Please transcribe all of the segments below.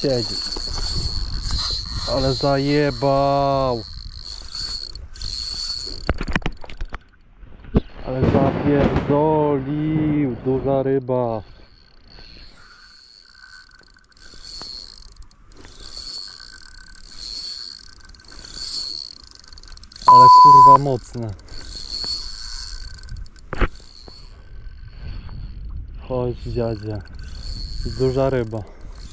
siedzi. Ale zajebał. Ale zapierdolił. Duża ryba. Ale kurwa mocne. Chodź dziadzie. Duża ryba.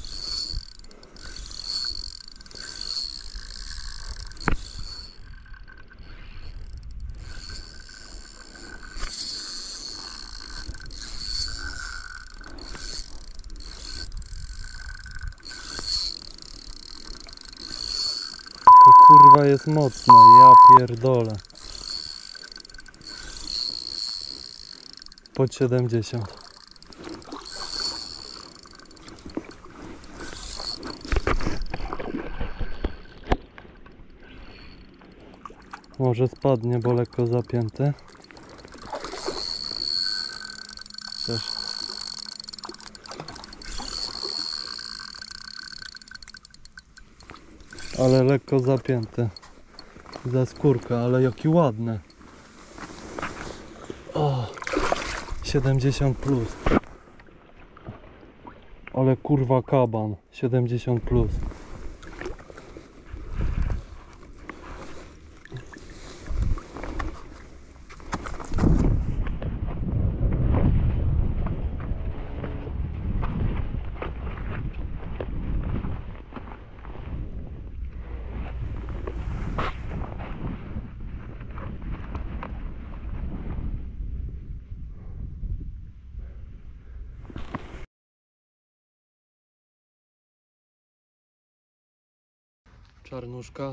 To kurwa jest mocne, ja pierdolę. Pod 70. Może spadnie, bo lekko zapięte. Też. Ale lekko zapięte. Za skórkę, ale jakie ładne. O, 70 plus. Ale kurwa kaban. 70 plus. Czarnuszka.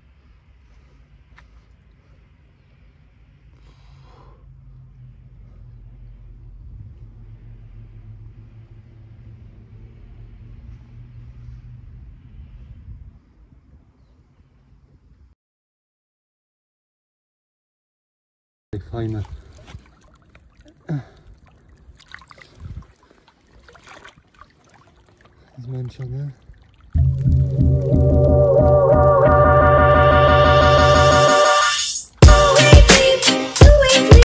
Fajne. Zmęczone.